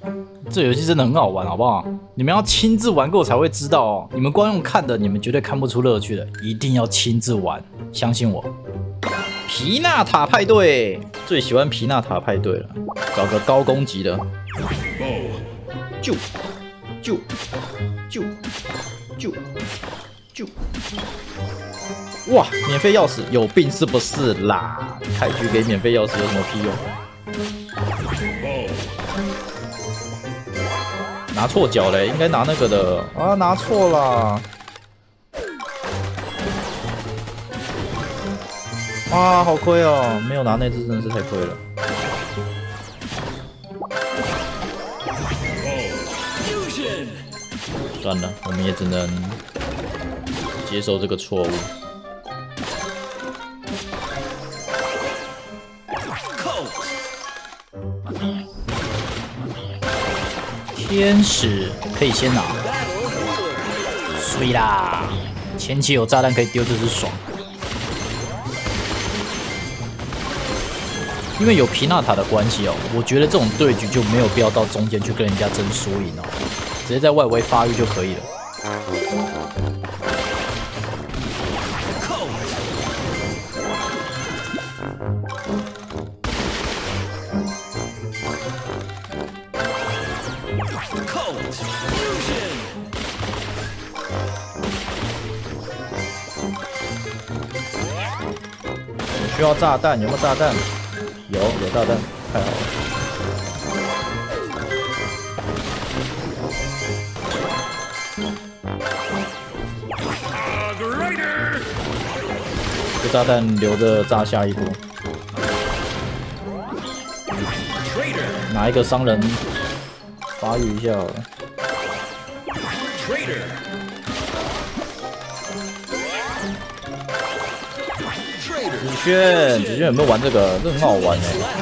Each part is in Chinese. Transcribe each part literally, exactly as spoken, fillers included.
这游戏真的很好玩，好不好？你们要亲自玩过才会知道哦。你们光用看的，你们绝对看不出乐趣的，一定要亲自玩，相信我。皮纳塔派对，最喜欢皮纳塔派对了。找个高攻击的，救救救救救！哇，免费钥匙，有病是不是啦？开局给免费钥匙有什么屁用？拿错脚嘞，应该拿那个的啊，拿错啦！啊，好亏哦，没有拿那只真的是太亏了。算了，我们也只能接受这个错误。天使可以先拿，碎啦！前期有炸弹可以丢，就是爽。因为有皮纳塔的关系哦，我觉得这种对局就没有必要到中间去跟人家争输赢哦，直接在外围发育就可以了。需要炸弹，有没有炸弹？有，有炸弹，太好了。这炸弹留着炸下一波。拿一个商人发育一下好了。子轩，子轩有没有玩这个？这很好玩哎、欸，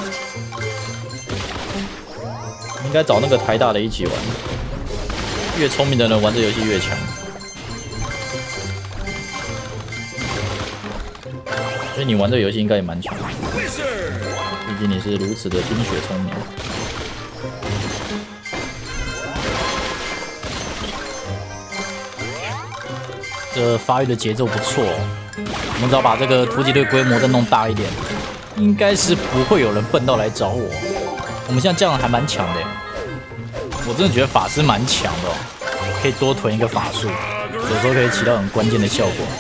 应该找那个台大的一起玩。越聪明的人玩这游戏越强，所以你玩这个游戏应该也蛮强的，毕竟你是如此的冰雪聪明。这发育的节奏不错哦。我们只要把这个突击队规模再弄大一点，应该是不会有人笨到来找我。我们现在这样还蛮强的，我真的觉得法师蛮强的、哦，可以多囤一个法术，有时候可以起到很关键的效果。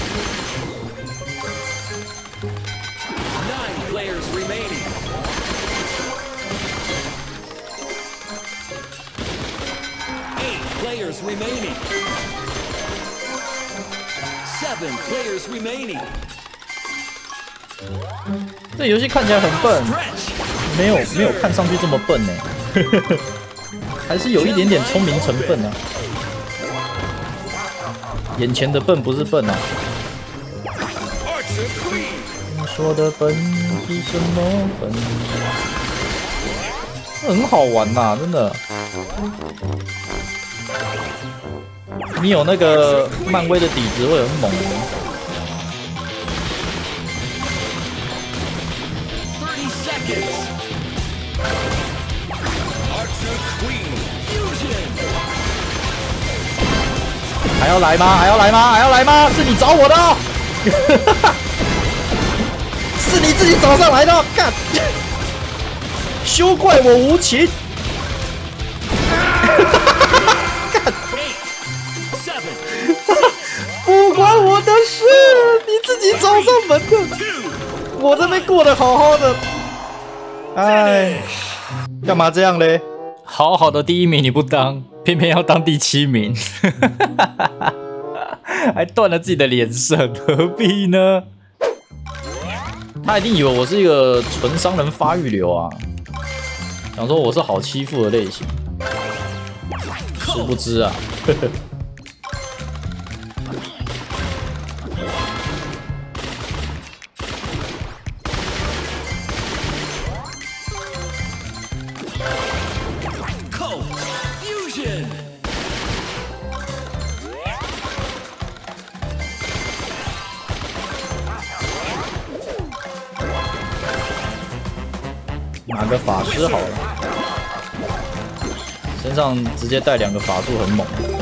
这游戏看起来很笨，没有没有看上去这么笨呢，还是有一点点聪明成分啊。眼前的笨不是笨啊，你说的笨是什么笨？很好玩呐、啊，真的。你有那个漫威的底子会很猛的。还要来吗？还要来吗？还要来吗？是你找我的、哦，是你自己找上来的、哦，干！休怪我无情！干！不关我的事，你自己找上门的。我这边过得好好的，哎，干嘛这样嘞？好好的第一名你不当，偏偏要当第七名，还断了自己的脸色，何必呢？他一定以为我是一个纯商人发育流啊，想说我是好欺负的类型，殊不知啊。拿个法师好了。 身上直接带两个法术很猛。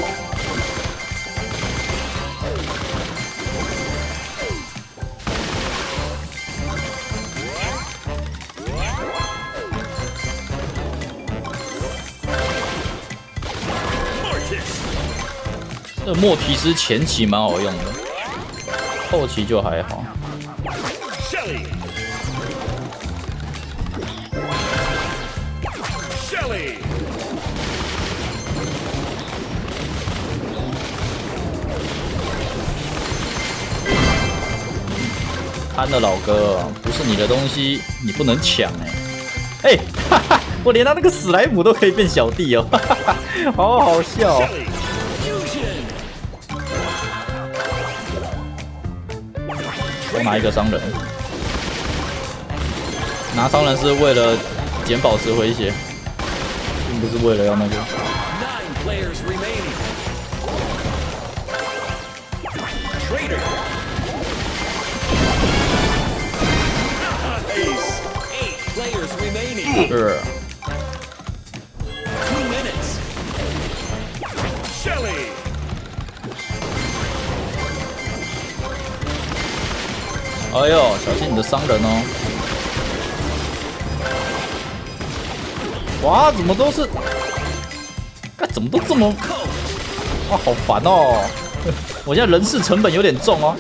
这个莫提斯前期蛮好用的，后期就还好。憨的老哥，不是你的东西，你不能抢哎、欸！哎、欸，哈哈，我连他那个史莱姆都可以变小弟哦，哈哈哈，好好笑、哦。我拿一个商人，拿商人是为了减宝石回血，并不是为了要那个。是。哎呦，小心你的商人哦！哇，怎么都是，该怎么都这么，哇，好烦哦！我现在人事成本有点重哦。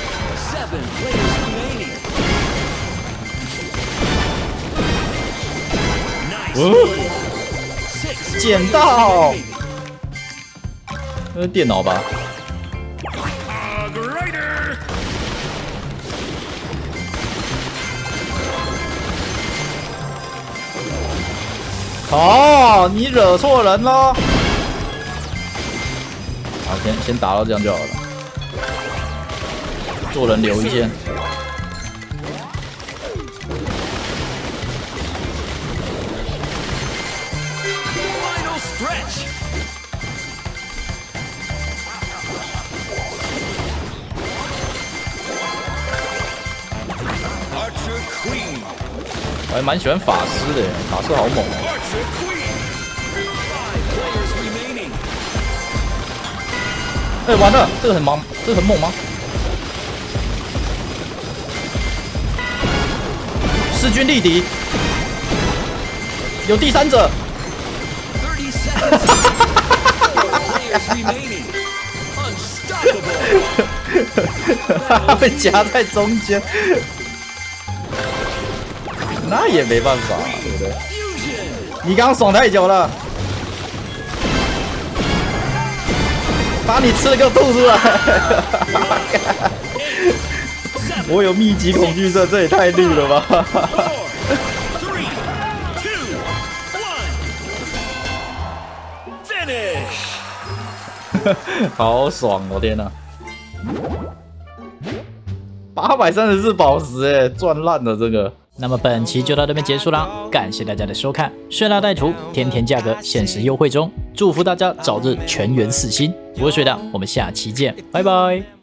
哦，捡到，那是电脑吧？哦，你惹错人了。好，先先打到这样就好了。做人留一线。我还蛮喜欢法师的，法师好猛哦！哎，完了，这个很猛，这个很猛吗？势均力敌，有第三者。被夹在中间。那也没办法，对不对？你刚刚爽太久了，把你吃的给我吐出来！我有密集恐惧症，这也太绿了吧！好爽，我天哪！八百三十四宝石，哎，赚烂了这个。那么本期就到这边结束啦，感谢大家的收看。水蜡带图天天价格限时优惠中，祝福大家早日全员四星。我是水蜡，我们下期见，拜拜。